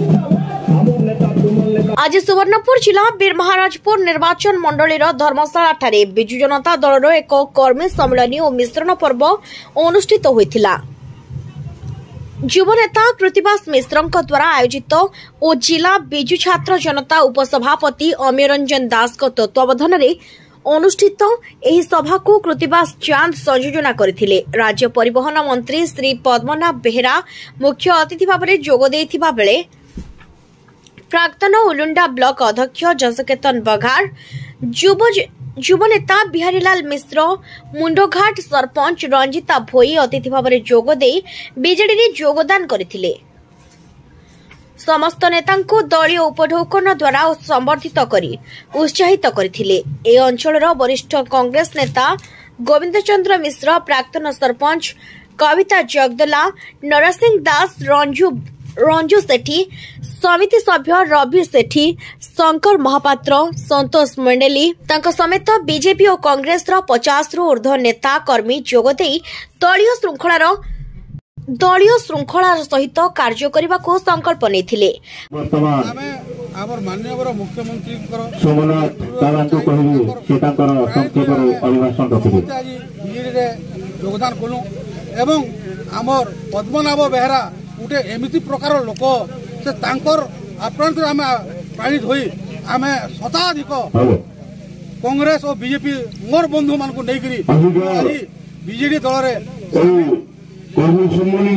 आज सुवर्णपुर जिला बीरमहाराजपुर निर्वाचन मंडलीर धर्मशाला ठारे बिजु जनता दलर एक कर्मी सम्मेलन और मिश्रण पर्व अनुष्ठित होइथिला। युवनेता कृतिवास मिश्र द्वारा आयोजित और जिला बिजु छात्र जनता उपसभापति अमीय रंजन दास तत्वावधान में अनुष्ठित एही सभा को कृतिवास चांद संयोजना करथिले। राज्य परिवहन मंत्री श्री पद्मनाभ बेहेरा मुख्य अतिथि भाव में जोग देथिबा बेले प्राक्तन उलुंडा ब्लॉक अध्यक्ष जसकेतन बघार, युवनेता बिहारीलाल मिश्र, मुंडघाट सरपंच रंजिता भोई अतिथि भाव में जोग दे बीजेडी रे योगदान करथिले। समस्त नेता दलीय उपढौकन द्वारा संबर्धित करी उत्साहित करथिले। ए अंचलर वरिष्ठ कांग्रेस नेता गोविंद चंद्र मिश्र, प्राक्तन सरपंच कविता जगदला, नरसिंह दास, रंजू सेठी, समिति सभ्य रवि सेठी, शंकर महापात्र, संतोष मंडेली समेत बीजेपी और कांग्रेस 50 रु ऊर्ध्व नेता कर्मी जोगदे दलीय श्रृंखला सहित कार्य करने को संकल्प नहीं। पद्मनाभ बेहेरा गोटे एमती प्रकार लोक से आप्रांतर आम प्रणित हुई आम शताधिक कांग्रेस और बीजेपी मोर बंधु मान को नहीं बीजेडी दल कांग्रेस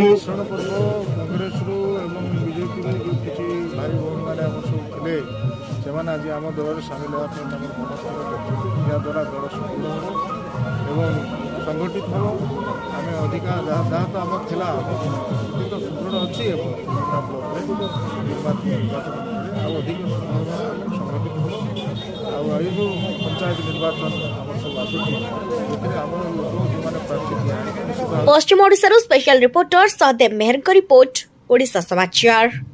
बीजेपी किसी भाई भौणी मैंने से आज आम दल सामिल होगा द्वारा दल सफल एवं संगठित हम आम अधिका जहाँ तो आम थिला तो सुदृढ़ अच्छी अधिक संगठित हम आयु पंचायत निर्वाचन आम सब आसूँ। पश्चिम Odisha special reporter Sahadev Mehar report Odisha समाचार।